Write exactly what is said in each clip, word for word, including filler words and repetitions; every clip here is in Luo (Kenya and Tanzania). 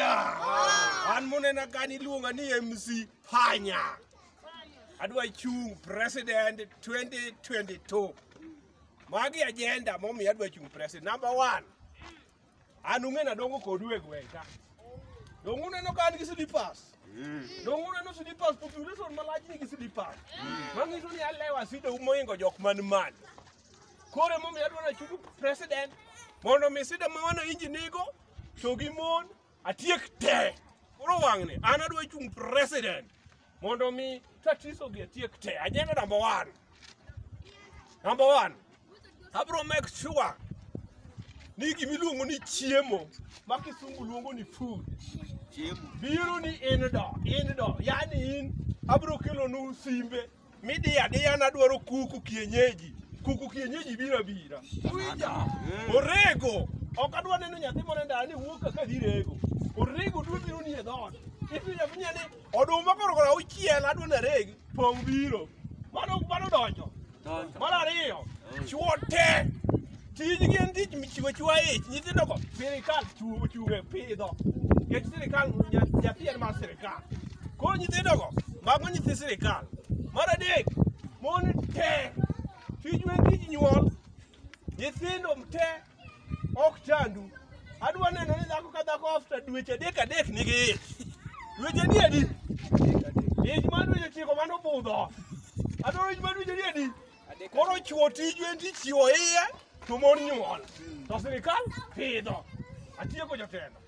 An monena kani luonga ni M C Panya. Adwa chung president twenty twenty-two. Magi agenda momi adwa chung president. Number one. Anu ngena dongo kodu e gweka. Dongo neno kan gi slippers. Dongo neno slippers population malaji ni gi slippers. Mangi suni alewa sida umoingo jok man man. Kore momi adwa na chung president. Mondo mi sida mwana inji nigo to gi mon atiek te. Koro wangne an adwa chung president. Mondo mi tatiso gi atiek te. Agenda number one. Number one. Abro make sure ni gimiluongo ni chiemo ma kisungu luongo ni food. Chiemo. Biro ni indo, indo, yani in abro kelo nu simbe. Midi adiya na dwaro kuku kienyeji. Kuku kienyeji bira bira. Uija. Orego. Okadwa neno nyathi moro ndani wuoka ka dirego. Orego dwe biro ni edot. Ifi ya funya ni oduma koro koro uchiel adwa na reg pong biro. Mano mano donjo. Mara ariyo. Chuote. Tiji gen tich michiwo chwa ich. Nyithindo go sirikal chuo chuo pidho. Get sirikal nyathi en mar sirikal. Koro nyithindo go mago nyithi sirikal. Mara adek. Mon te. Tiji en tich nyuol. Nyithindo mte ok chandu. Adwa neno ni dhako ka dhako after dweche adek adek nigi ich. Dweche ni adi? Ich ma dweche chiko mano budho. Adwa ich ma dweche ni adi? Koro chuo tiju en tich chiwo iye to mon nyuol. To sirikal pidho. Atieko jotelo.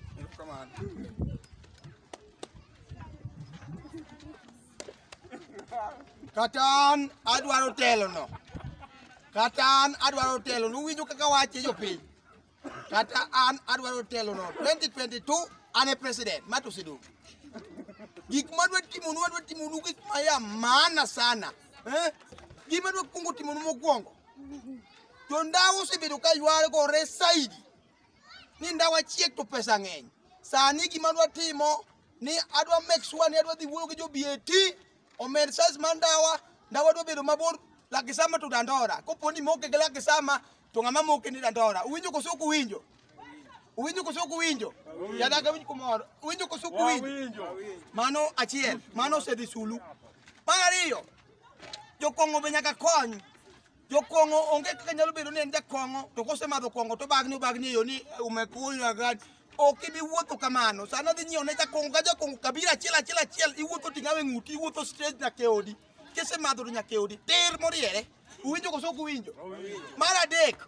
Katan adwaro telo no. Katan adwaro telo no. Uwinjo kaka wache jopiny. Kata an adwaro telo no. twenty twenty-two ane president mato sidu. Gik madwa timo nu adwa timo nu gik maya maana sana. Eh? Gik madwa kungo timo nu mokwongo. To ndawo sebedo ka yware go resaidi. Ni ndawa chiek to pesa ng'eny. Sani gik madwa timo ni adwa make sure ni adwa dhi wuoyo gi jo B A T omed size mandawa ndawa dwa bedo mabor laki sama to dandora. Kopo ni moke gi laki sama to ng'ama moke ni dandora. Uwinjo koso ok uwinjo? Uwinjo koso ok uwinjo? Yadaka winjo kumoro. Uwinjo koso ok uwinjo? Mano achiel. Mano osedhi sulu. Mar ariyo, jokongo be nyaka kony. Jokongo onge kaka nyalo bedo ni en jakongo to kosemadho kongo to bagni bagni yo ni umekunywa gad. Ok ibi wuotho kamano. Sana dhi nyiewo ne jakongo ka jakongo kabira achiel achiel achiel iwuotho ting'awe ng'uti iwuotho stage nyaka odi. Kisemadho to nyaka odi. Ter moriere. Uwinjo koso ok uwinjo? Mar adek,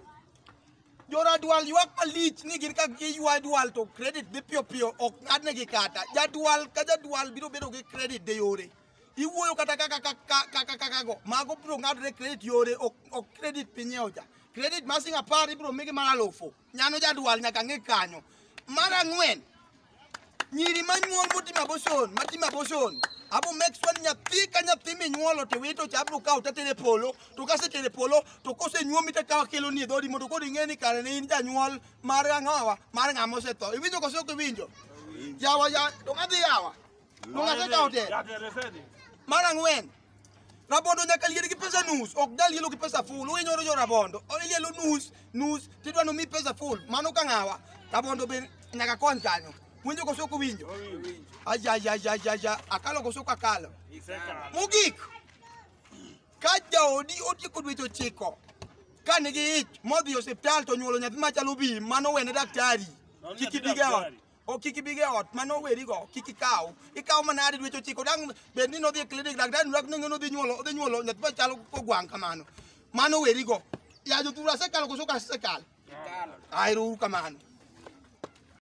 jora dual ywak malich ni gin ka giywa dual to credit dhi piyo piyo ok ng'adnegi kata. Jadual ka jadual biro bedo gi credit de yore. Iwuoyo kata kaka kaka kaka go. Mago biro ng'adre credit yore ok credit pinyo ja. Credit masing apar ibiro migi mar alufo. Nyano jadual nyaka ng'e kanyo. Mar ang'wen, nyiri manyuol motimo abortion, matimo abortion. Abo make sure nyathi ka nyathi minyuolo to wito chabro kawo tatere polo, to kasetere polo to kose nyuomi te kawo kelo ni dhodi mondo kodi ng'eni kare ni in janyuol mar ang'awa mar ng'ama osetho. Iwinjo koso ok iwinjo? Yawa ya to ng'adhi yawa. To ng'ase kawo te. Mar ang'wen, rabondo nyaka liel gi pesa nus, ok dal lielo gi pesa full. Uinyoro jo rabondo, olielo nus, nus, tidwa no mi pesa full. Mano ka ng'awa, rabondo be nyaka kony kanyo. Winjo koso ok winjo? Aja aja aja aja aja akalo koso kakalo. Mogik. Ka jaodi otieko dweche ochiko. Ka nigi ich modhi osiptal to nyuolo nyathi machalo bi mano wene daktari. Kiki bige ot. O kiki bige ot mano weri go kiki kaw. Ikaw manade dweche ochiko dang bed ni no dhi clinic daktari ndak no dhi nyuolo dhi nyuolo nyathi machalo kogwang kamano. Mano weri go. Ya jo tura sekalo koso ka sekal. Ai ru kamano.